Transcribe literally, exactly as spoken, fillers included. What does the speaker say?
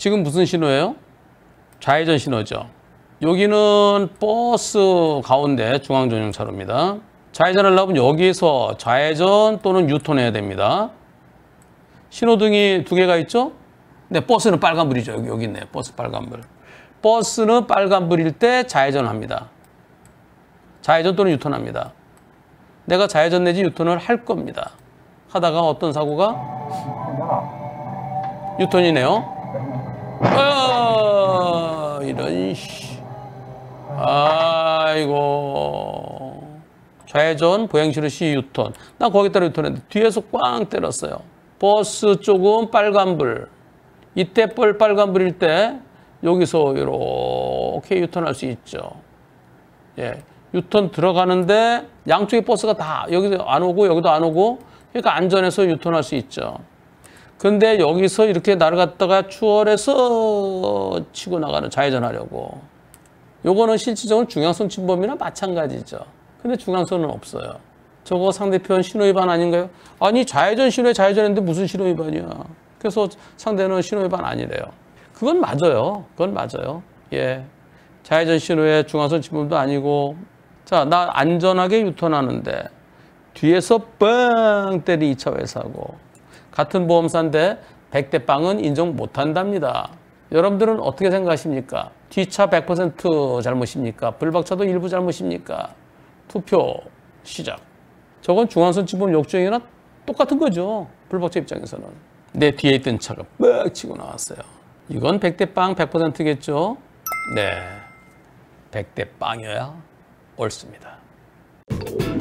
지금 무슨 신호예요? 좌회전 신호죠. 여기는 버스 가운데 중앙전용차로입니다. 좌회전하려면 여기서 좌회전 또는 유턴 해야 됩니다. 신호등이 두 개가 있죠? 네, 버스는 빨간불이죠. 여기, 여기 있네요. 버스 빨간불. 버스는 빨간불일 때 좌회전합니다. 좌회전 또는 유턴합니다. 내가 좌회전 내지 유턴을 할 겁니다. 하다가 어떤 사고가? 유턴이네요. 아, 이런 씨. 아이고. 좌회전 보행신호 C 유턴. 나 거기 따라 유턴했는데 뒤에서 꽝 때렸어요. 버스 쪽은 빨간불. 이때 뻘 빨간불일 때 여기서 이렇게 유턴할 수 있죠. 예, 유턴 들어가는데 양쪽에 버스가 다 여기서 안 오고 여기도 안 오고 그러니까 안전해서 유턴할 수 있죠. 근데 여기서 이렇게 나를 갖다가 추월해서 치고 나가는 좌회전하려고. 요거는 실질적으로 중앙선 침범이나 마찬가지죠. 근데 중앙선은 없어요. 저거 상대편 신호위반 아닌가요? 아니 좌회전 신호에 좌회전했는데 무슨 신호위반이야. 그래서 상대는 신호위반 아니래요. 그건 맞아요. 그건 맞아요. 예, 좌회전 신호에 중앙선 침범도 아니고. 자, 나 안전하게 유턴하는데 뒤에서 뻥 때린 이 차 회사고 같은 보험사인데 백 대 빵은 인정 못한답니다. 여러분들은 어떻게 생각하십니까? 뒷차 백 퍼센트 잘못입니까? 불박차도 일부 잘못입니까? 투표 시작. 저건 중앙선 침범 역주행이나 똑같은 거죠. 불박차 입장에서는. 내 뒤에 있던 차가 뻑 치고 나왔어요. 이건 백 대 빵 백 퍼센트겠죠? 네, 백 대 빵이어야 옳습니다.